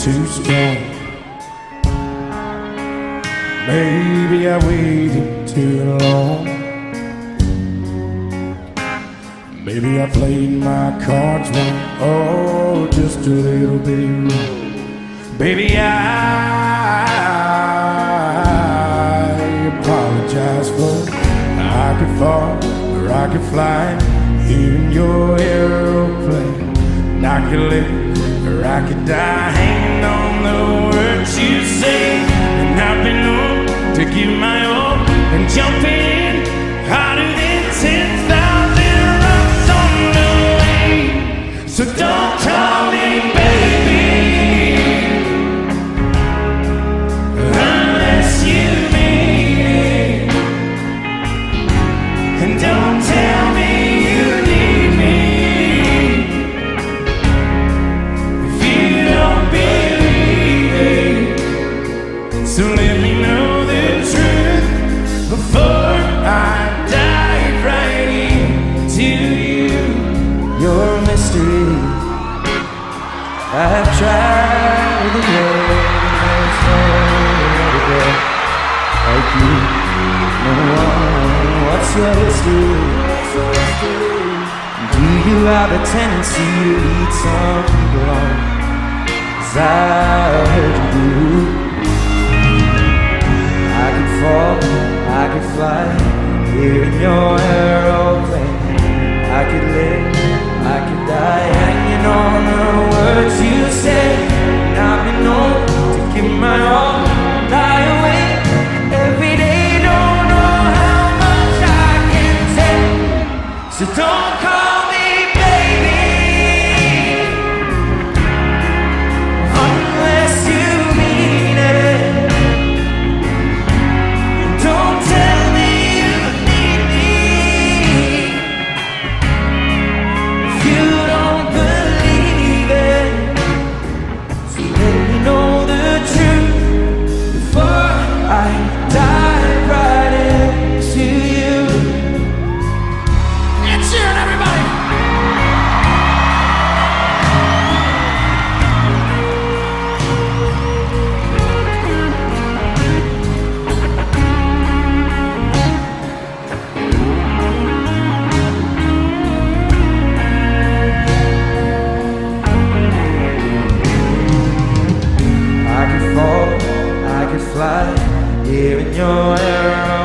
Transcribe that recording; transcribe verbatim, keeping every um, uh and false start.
too strong. Maybe I waited too long. Maybe I played my cards wrong, oh, just a little bit wrong. Baby, I apologize for I could fall or I could fly in your aeroplane. And I could live or I could die hanging on the words you say. And I've been known to give my all and jump in harder than ten thousand rocks on the way. So don't call me baby unless you mean it. And don't tell me you need me if you don't believe it. So let me know the truth before I dive right into you. You're a mystery. I've tried the way there's nowhere to go like you. No one, what's your history? Do you have a tendency to lead some people on? 'Cause I heard you do. I could fall, I could fly here in your aeroplane. I could live, I could die hanging on the words you say. And I've been known to give my all, die awake every day. Don't know how much I can take. So don't call me baby unless you mean it. Don't tell me you need me if you don't believe it. So let me know the truth before I dive right into you. And cheering, everybody! I could fall, I could fly here in your aeroplane.